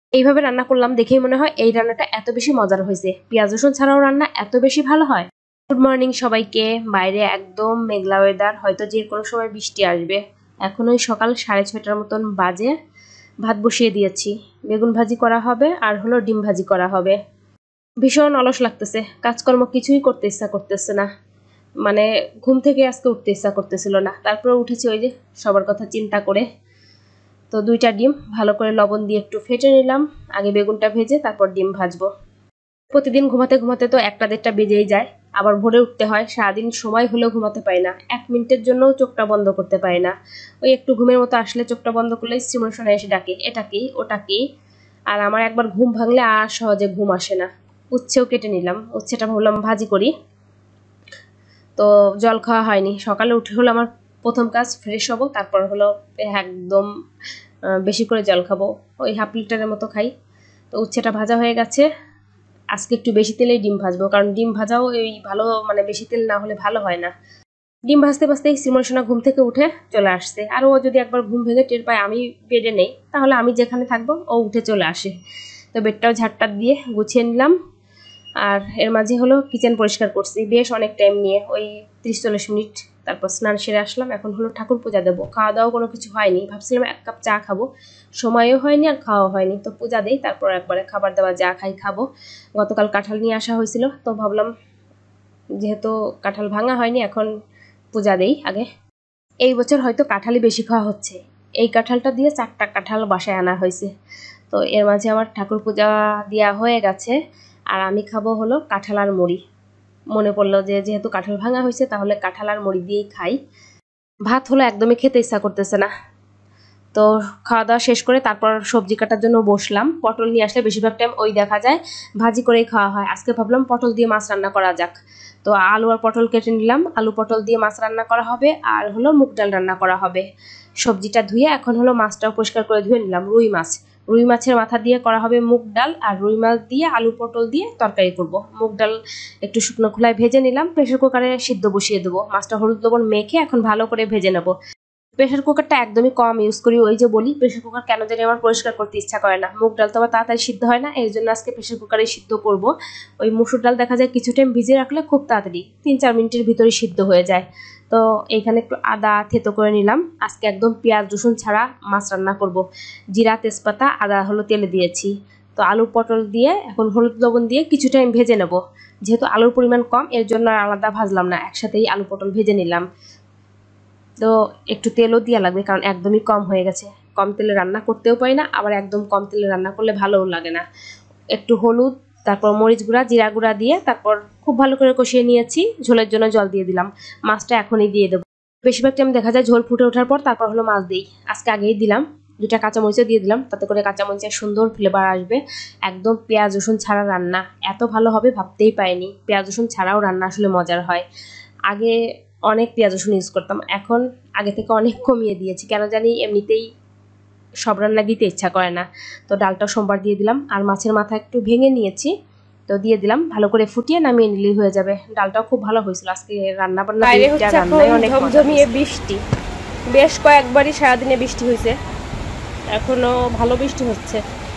এইভাবে রান্না করলাম দেখেই মনে হয় এই রান্নাটা এত বেশি মজার হয়েছে। পেঁয়াজ রসুন ছাড়াও রান্না এত বেশি ভালো হয়। গুড মর্নিং সবাইকে। বাইরে একদম মেঘলা ওয়েদার, হয়তো যে কোনো সময় বৃষ্টি আসবে। এখন ওই সকাল 6:30টার মতন বাজে। ভাত বসিয়ে দিয়েছি, বেগুন ভাজি করা হবে আর হলো ডিম ভাজি করা হবে। ভীষণ অলস লাগতেছে, কাজকর্ম কিছুই করতে ইচ্ছা করতেছে না। মানে ঘুম থেকে আজকে উঠতে ইচ্ছা করতেছিল না, তারপরে উঠেছি ওই যে সবার কথা চিন্তা করে। তো 2টা ডিম ভালো করে লবণ দিয়ে একটু ফেটে নিলাম, আগে বেগুনটা ভেজে তারপর ডিম ভাজবো। প্রতিদিন ঘুমাতে ঘুমাতে তো 1টা 1:30টা বেজেই যায়, আবার ভোরে উঠতে হয়। সারাদিন সময় হলেও ঘুমাতে পারি না, 1 মিনিটের জন্যও চোখটা বন্ধ করতে পারি না। ওই একটু ঘুমের মতো আসলে চোখটা বন্ধ করলে স্টিমুলেশনে এসে ডাকে, এটা কি ওটা কি। আর আমার একবার ঘুম ভাঙলে আর সহজে ঘুম আসে না। উচ্ছেও কেটে নিলাম, উচ্ছেটা ভাবলাম ভাজি করি। তো জল খাওয়া হয়নি, সকালে উঠে হলো আমার প্রথম কাজ ফ্রেশ হবো, তারপর হলো একদম বেশি করে জল খাবো, ওই 1/2 লিটারের মতো খাই। তো উচ্ছেটা ভাজা হয়ে গেছে, আজকে একটু বেশি তেলেই ডিম ভাজবো, কারণ ডিম ভাজাও এই ভালো মানে বেশি তেল না হলে ভালো হয় না। ডিম ভাজতে ভাজতেই শ্রীমর্ষণা ঘুম থেকে উঠে চলে আসছে। আর ও যদি একবার ঘুম ভেঙে টের পায় আমি বেডে নেই, তাহলে আমি যেখানে থাকবো ও উঠে চলে আসে। তো বেডটাও ঝাড়টা দিয়ে গুছিয়ে নিলাম। আর এর মাঝে হলো কিচেন পরিষ্কার করছি বেশ অনেক টাইম নিয়ে, ওই 30-40 মিনিট। তারপর স্নান সেরে আসলাম, এখন হলো ঠাকুর পূজা দেবো। খাওয়া দাওয়া কোনো কিছু হয়নি, ভাবছিলাম 1 কাপ চা খাবো, সময়ও হয়নি আর খাওয়া হয়নি। তো পূজা দেই, তারপর একবারে খাবার দাবার যা খাই খাবো। গতকাল কাঁঠাল নিয়ে আসা হয়েছিল, তো ভাবলাম যেহেতু কাঁঠাল ভাঙা হয়নি এখন পূজা দেই আগে। এই বছর হয়তো কাঁঠালই বেশি খাওয়া হচ্ছে, এই কাঁঠালটা দিয়ে 4টা কাঁঠাল বাসায় আনা হয়েছে। তো এর মাঝে আমার ঠাকুর পূজা দেওয়া হয়ে গেছে, আর আমি খাবো হলো কাঁঠাল আর মুড়ি। মনে পড়লো যে যেহেতু কাঁঠাল ভাঙা হয়েছে তাহলে কাঁঠাল আর মুড়ি দিয়েই খাই। ভাত হলো একদমই খেতে ইচ্ছা করতেছে না। তো খাওয়া দাওয়া শেষ করে তারপর সবজি কাটার জন্য বসলাম। পটল নিয়ে আসলে বেশিরভাগ টাইম ওই দেখা যায় ভাজি করেই খাওয়া হয়, আজকে ভাবলাম পটল দিয়ে মাছ রান্না করা যাক। তো আলু আর পটল কেটে নিলাম, আলু পটল দিয়ে মাছ রান্না করা হবে আর হলো মুগ ডাল রান্না করা হবে। সবজিটা ধুয়ে এখন হলো মাছটাও পরিষ্কার করে ধুয়ে নিলাম, রুই মাছ। রুই মাছের মাথা দিয়ে করা হবে মুগ ডাল, আর রুই মাছ দিয়ে আলু পটল দিয়ে তরকারি করব। মুগ ডাল একটু শুকনো খোলায় ভেজে নিলাম, প্রেসার কুকারে সিদ্ধ বসিয়ে দেবো। মাছটা হলুদ লবণ মেখে এখন ভালো করে ভেজে নেব। প্রেসার কুকারটা একদমই কম ইউজ করি, ওই যে বলি প্রেসার কুকার কেন জানি আমার পরিষ্কার করতে ইচ্ছা করে না। মুগ ডাল তো আবার তাড়াতাড়ি সিদ্ধ হয় না, এর জন্য আজকে প্রেসার কুকারে সিদ্ধ করব। ওই মুসুর ডাল দেখা যায় কিছু টাইম ভিজিয়ে রাখলে খুব তাড়াতাড়ি 3-4 মিনিটের ভিতরে সিদ্ধ হয়ে যায়। তো এইখানে একটু আদা থেতো করে নিলাম, আজকে একদম পেঁয়াজ রসুন ছাড়া মাছ রান্না করব। জিরা তেজপাতা আদা হলো তেলে দিয়েছি। তো আলু পটল দিয়ে এখন হলুদ লবণ দিয়ে কিছু টাইম ভেজে নেব। যেহেতু আলুর পরিমাণ কম এর জন্য আলাদা ভাজলাম না, একসাথেই আলু পটল ভেজে নিলাম। তো একটু তেলও দেওয়া লাগবে, কারণ একদমই কম হয়ে গেছে। কম তেলে রান্না করতেও পারি না, আবার একদম কম তেলে রান্না করলে ভালোও লাগে না। একটু হলুদ, তারপর মরিচ গুঁড়া জিরা গুঁড়া দিয়ে তারপর খুব ভালো করে কষিয়ে নিয়েছি। ঝোলের জন্য জল দিয়ে দিলাম, মাছটা এখনই দিয়ে দেবো। বেশিরভাগ টাইম দেখা যায় ঝোল ফুটে ওঠার পর তারপর হলো মাছ দিই, আজকে আগেই দিলাম। 2টা কাঁচামরিচও দিয়ে দিলাম, তাতে করে কাঁচামরিচের সুন্দর ফ্লেভার আসবে। একদম পেঁয়াজ রসুন ছাড়া রান্না এত ভালো হবে ভাবতেই পারিনি। পেঁয়াজ রসুন ছাড়াও রান্না আসলে মজার হয়। আগে অনেক পেঁয়াজ রসুন ইউজ করতাম, এখন আগে থেকে অনেক কমিয়ে দিয়েছি, কেন জানি এমনিতেই সব রান্না দিতে ইচ্ছা করে না। তো ডালটা সোমবার দিয়ে দিলাম, আর মাছের মাথা একটু ভেঙে নিয়েছি, তো দিয়ে দিলাম। ভালো করে ফুটিয়ে নামিয়ে নিলেই হয়ে যাবে। ডালটাও খুব ভালো হয়েছিল আজকে, রান্না বান্না রান্নায় অনেক ঝমঝমিয়ে বৃষ্টি। বেশ কয়েকবারই সারাদিনে বৃষ্টি হয়েছে, এখনো ভালো বৃষ্টি হচ্ছে।